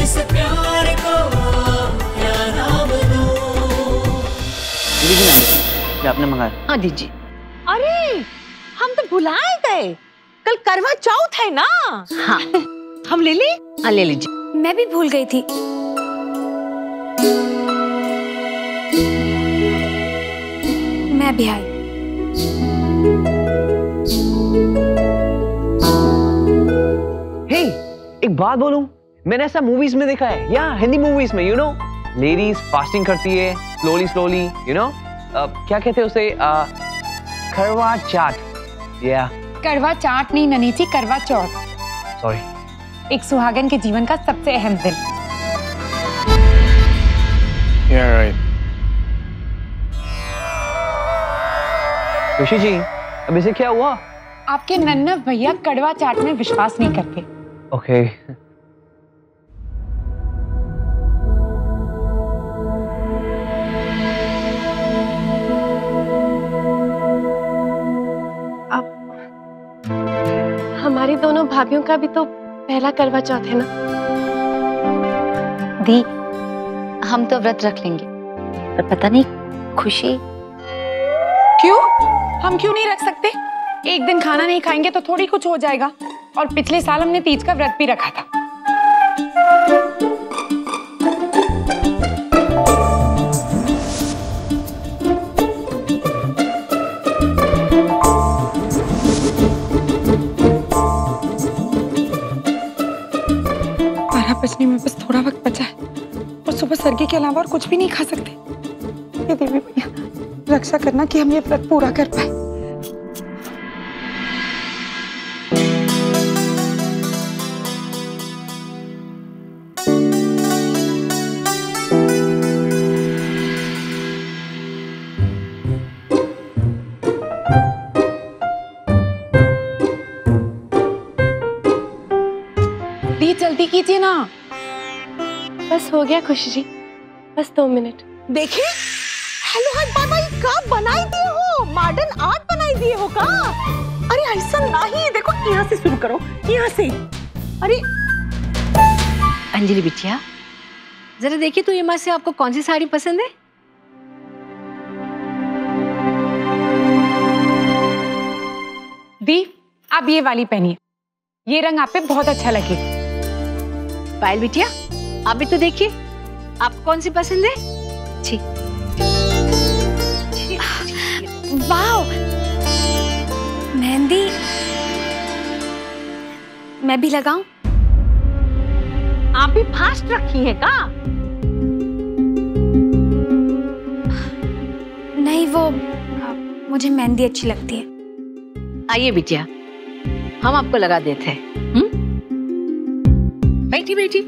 इस प्यार को क्या नाम दूं। ये आपने मंगाया? हाँ दीजिए। अरे हम तो भुलाए गए, कल करवा चौथ है ना। हाँ हम ले ली। हाँ ले लीजिए। मैं भी भूल गई थी। मैं भी आई। हे, एक बात बोलूं, मैंने ऐसा मूवीज में देखा है, या हिंदी मूवीज में, यू नो, लेडीज फास्टिंग करती है स्लोली स्लोली, यू नो, क्या कहते हैं उसे, करवा चौथ। या करवा चाट नहीं ननी थी, करवा चौथ। सॉरी। एक सुहागन के जीवन का सबसे अहम दिन। Yeah, right. खुशी जी, अब इसे क्या हुआ? आपके नन्ना भैया कड़वा चाट में विश्वास नहीं करते। ओके। हमारी दोनों भाभियों का भी तो पहला करवा चौथ है ना। दी, हम तो व्रत रख लेंगे, पर पता नहीं खुशी क्यों? हम क्यों नहीं रख सकते? एक दिन खाना नहीं खाएंगे तो थोड़ी कुछ हो जाएगा। और पिछले साल हमने तीज का व्रत भी रखा था। बचने में बस थोड़ा वक्त बचा है और सुबह सरगे के अलावा और कुछ भी नहीं खा सकते। ये देवी भैया रक्षा करना कि हम ये व्रत पूरा कर पाए। दी जल्दी कीजिए ना। बस हो गया खुशी जी, बस 2 मिनट। देखिए, हेलो हाय बाबा, ये का बनाई दिए हो, मॉडर्न आर्ट बनाई दिए हो का? अरे ऐसा नहीं, देखो यहाँ से शुरू करो, यहाँ से। अरे अंजलि बिटिया, जरा देखिए तो इमा से आपको कौन सी साड़ी पसंद है? दी, आप ये वाली पहनिए, ये रंग आप पे बहुत अच्छा लगेगा। पायल बिटिया, आप भी तो देखिए, आपको कौन सी पसंद है? ठीक। वाह, मेहंदी मैं भी लगाऊं? आप भी फास्ट रखी है का? नहीं, वो मुझे मेहंदी अच्छी लगती है। आइए बिटिया, हम आपको लगा देते हैं। बैठी बैठी।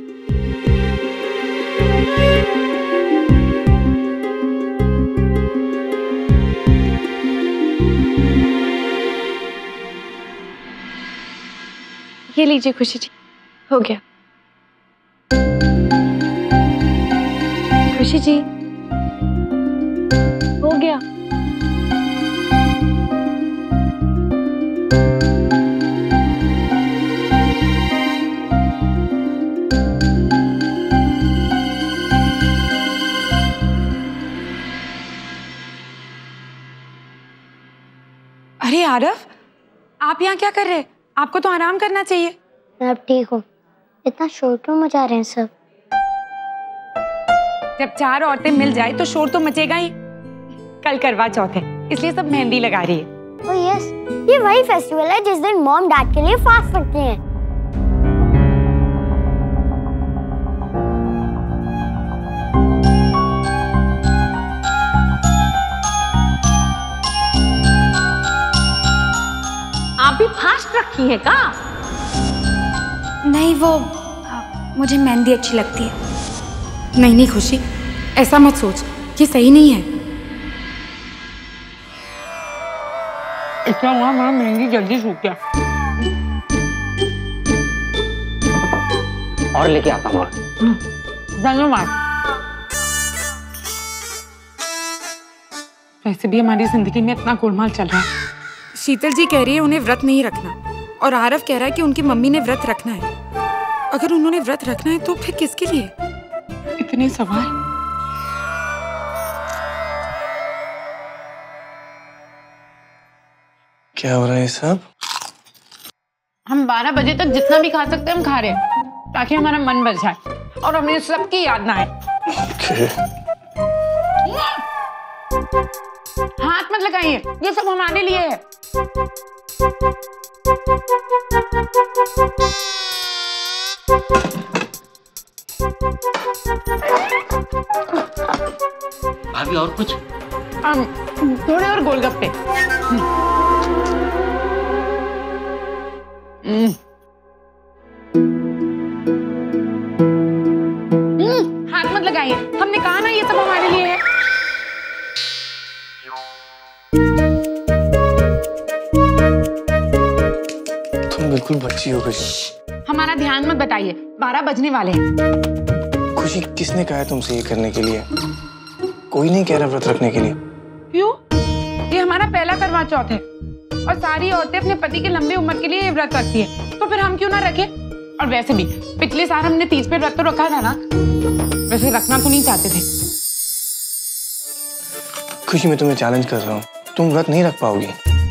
ये लीजिए खुशी जी, हो गया। खुशी जी, हो गया। अरे आरव, आप यहाँ क्या कर रहे हैं? आपको तो आराम करना चाहिए। मैं अब ठीक हूँ, इतना शोर क्यों मचा रहे हैं सब? जब 4 औरतें मिल जाए तो शोर तो मचेगा ही। कल करवा चौथ है, इसलिए सब मेहंदी लगा रही है। ओह यस, ये वही फेस्टिवल है जिस दिन मॉम डैड के लिए फास्ट रखते हैं। आप भी फास्ट रखी है का? नहीं, वो मुझे मेहंदी अच्छी लगती है। नहीं नहीं खुशी, ऐसा मत सोच, ये सही नहीं है। इतना हुआ, हमारा मेहंदी जल्दी सूख गया। और लेके आता हूँ। धन्यवाद। वैसे भी हमारी जिंदगी में इतना गोलमाल चल रहा है। शीतल जी कह रही है उन्हें व्रत नहीं रखना, और आरव कह रहा है कि उनकी मम्मी ने व्रत रखना है। अगर उन्होंने व्रत रखना है तो फिर किसके लिए? इतने सवाल। क्या हो रहा है सब? हम 12 बजे तक जितना भी खा सकते हैं हम खा रहे हैं, ताकि हमारा मन बच जाए और हमें सबकी याद ना आए। Okay. हाथ मत लगाइए, ये सब हमारे लिए है। भाभी और कुछ? थोड़े और गोलगप्पे। हाथ मत लगाइए, हमने कहा ना ये सब हमारे लिए है। तुम बिल्कुल बच्ची हो खुशी। हमारा ध्यान मत बताइए, 12 बजने वाले हैं। खुशी, किसने कहा है तुमसे ये करने के लिए? कोई नहीं कह रहा व्रत रखने के लिए। क्यों? ये हमारा पहला करवा चौथ है और सारी औरतें अपने पति के लंबी उम्र के लिए ये व्रत रखती है, तो फिर हम क्यों ना रखें? और वैसे भी पिछले साल हमने 30 पे व्रत तो रखा था ना, वैसे रखना तो नहीं चाहते थे। खुशी, मैं तुम्हें चैलेंज कर रहा हूँ, तुम व्रत नहीं रख पाओगी।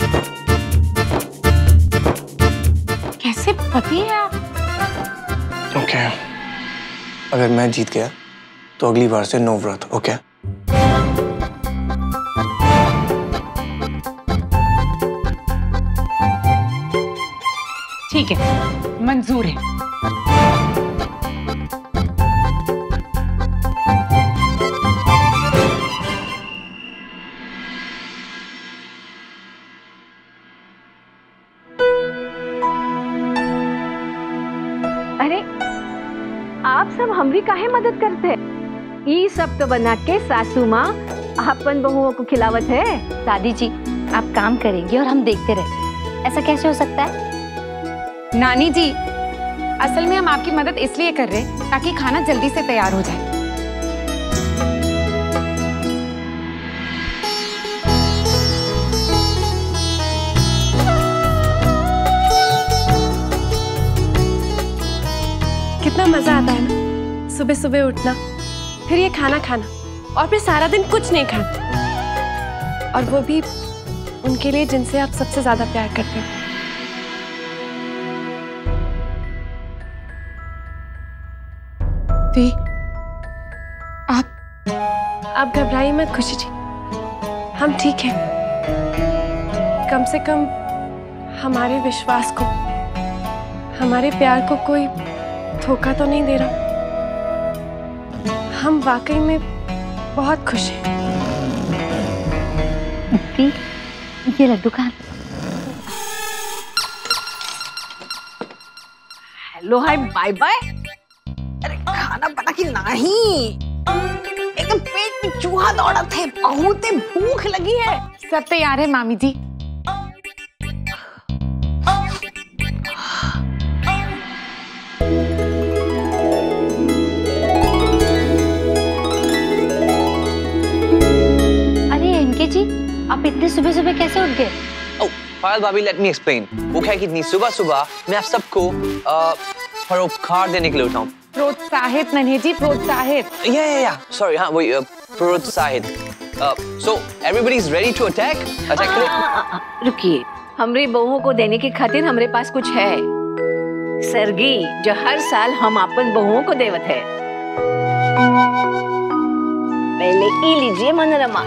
कैसे पति है आप? ओके, अगर मैं जीत गया तो अगली बार से नो व्रत। ओके? ठीक है, मंजूर है। अरे आप सब हमरी काहे मदद करते? ये सब तो बना के सासू माँ अपन बहुओं को खिलावत है। दादी जी, आप काम करेंगी और हम देखते रहे, ऐसा कैसे हो सकता है? नानी जी, असल में हम आपकी मदद इसलिए कर रहे हैं ताकि खाना जल्दी से तैयार हो जाए। कितना मजा आता है ना, सुबह सुबह उठना, फिर ये खाना खाना और फिर सारा दिन कुछ नहीं खाना, और वो भी उनके लिए जिनसे आप सबसे ज्यादा प्यार करते हो। दी, आप घबराइए मत खुशी जी, हम ठीक हैं। कम से कम हमारे विश्वास को, हमारे प्यार को कोई धोखा तो नहीं दे रहा। हम वाकई में बहुत खुश हैं। ये लड्डू खा। Hello, hi, bye bye. अरे खाना बना कि नहीं? एकदम पेट में चूहा दौड़ा थे, बहुत भूख लगी है। सब तैयार है मामी जी। अरे एनके जी, आप इतने सुबह सुबह कैसे उठ गए? पायल भाभी, लेट मी एक्सप्लेन। वो क्या है कि इतनी सुबह सुबह मैं आप सबको परोपकार देने के लिए उठाऊं। प्रोत्साहित नन्हे जी, प्रोत्साहित। या सॉरी, हाँ वही प्रोत्साहित। So everybody is ready to attack के लिए। रुकिए, हमरे बहुओं को देने की खातिर हमरे पास कुछ है। सरगी जो हर साल हम अपन बहुओं को देवत है। पहले ई लीजिए मनोरमा।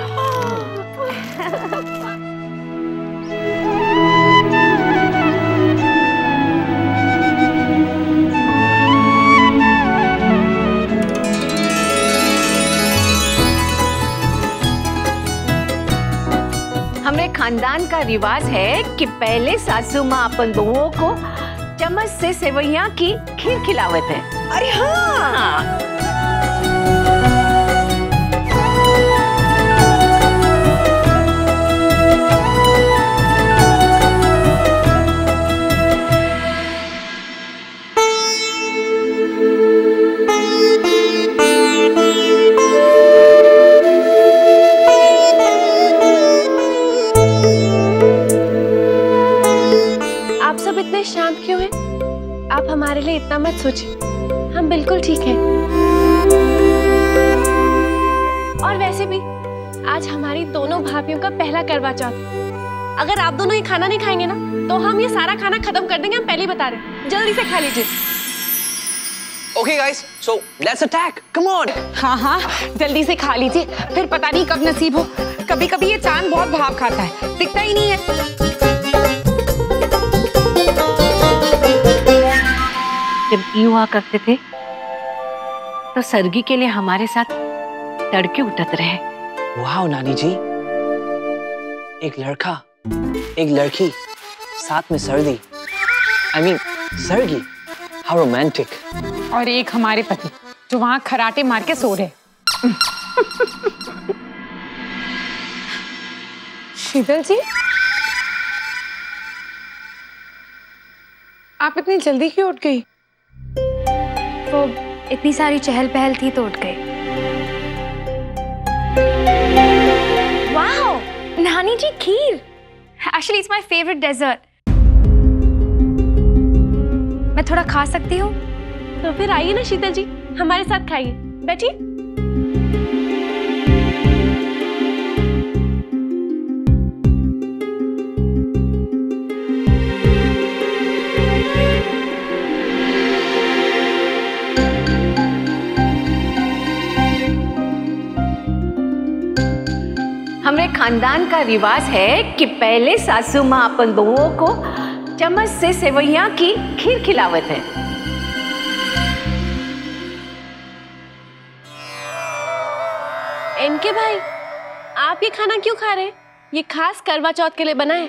हमरे खानदान का रिवाज है कि पहले सासू माँ अपन बहुओं को चम्मच से सेवइयां की खीर खिलावत है। अरे हाँ, आप सब इतने शांत क्यों हैं? आप हमारे लिए इतना मत सोचिए। हम बिल्कुल ठीक हैं। और वैसे भी आज हमारी दोनों भाभियों का पहला करवा चौथ है। अगर आप दोनों ये खाना नहीं खाएंगे ना तो हम ये सारा खाना खत्म कर देंगे। हम पहले ही बता रहे हैं, जल्दी से खा लीजिए। Okay guys, so let's attack. Come on. हाँ हाँ, जल्दी से खा लीजिए, फिर पता नहीं कब नसीब हो। कभी कभी ये चांद बहुत भाव खाता है, दिखता ही नहीं है। जब ई हुआ करते थे तो सर्गी के लिए हमारे साथ तड़के उतर रहे। वाह नानी जी, एक लड़का एक लड़की साथ में सर्दी, I mean सर्गी, how romantic. और एक हमारे पति जो वहां खराटे मार के सो रहे। शीतल जी, आप इतनी जल्दी क्यों उठ गई? वो इतनी सारी चहल पहल थी तो उठ गए। वाओ, नानी जी kheer. Actually it's my favourite dessert. मैं थोड़ा खा सकती हूँ? तो फिर आइए ना शीतल जी, हमारे साथ खाइए। बैठिए। हमारे खानदान का रिवाज है कि पहले सासू माँ अपन बहुओं को चम्मच से सेवैया की खीर खिलावत है। इनके भाई, आप ये खाना क्यों खा रहे हैं? ये खास करवा चौथ के लिए बना है।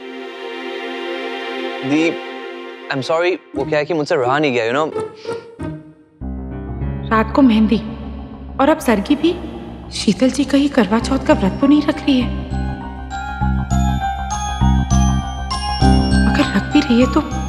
दी, I'm sorry, वो क्या है कि मुझसे रहा नहीं गया, you know? रात को मेहंदी और अब सरगी भी। शीतल जी कहीं करवा चौथ का व्रत तो नहीं रख रही है? अगर रख भी रही है तो